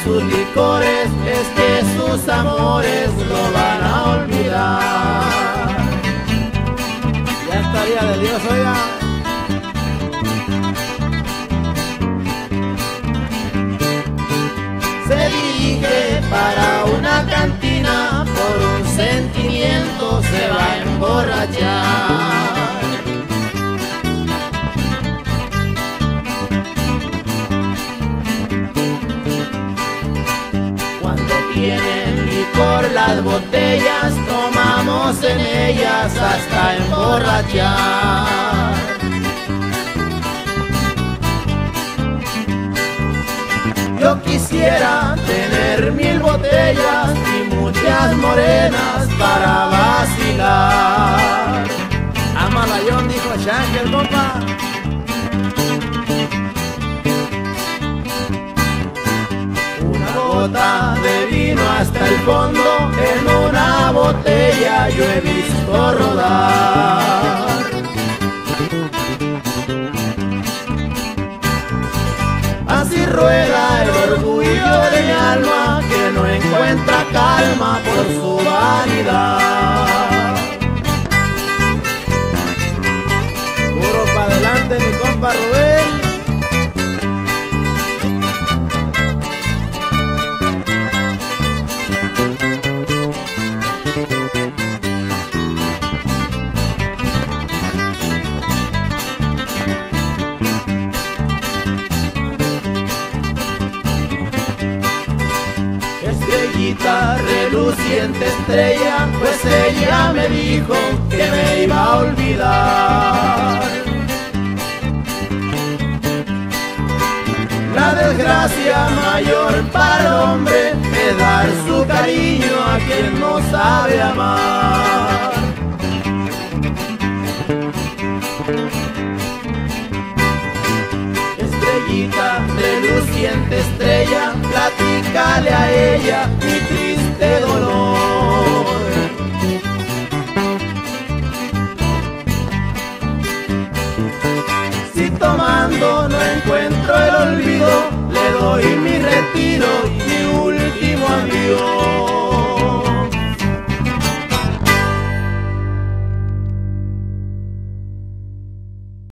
sus licores, es que sus amores lo van a olvidar. Ya estaría de Dios, oiga. Se dirige para una cantina, por un sentimiento se va a emborrachar. Cuando tienen licor las botellas, tomamos en ellas hasta emborrachar. Yo quisiera tener 1000 botellas y muchas morenas para vacilar. Amalayón, dijo Shanky el compa. Una gota de vino hasta el fondo, en una botella yo he visto rodar. Así ruega el orgullo de mi alma, que no encuentra calma por su vanidad. Puro pa' adelante mi compa Rubén. Estrellita, reluciente estrella, pues ella me dijo que me iba a olvidar. La desgracia mayor para el hombre es dar su cariño a quien no sabe amar. Estrellita, reluciente estrella, platícale a ella mi triste dolor. Si tomando no encuentro el olvido, le doy mi retiro